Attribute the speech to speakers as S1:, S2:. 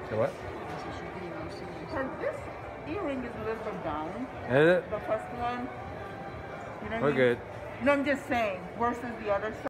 S1: So what?
S2: Because this earring is a little down.
S1: Is it?
S2: The first one. You know what I
S1: We're
S2: mean?
S1: good.
S2: No, I'm just saying, versus the other side.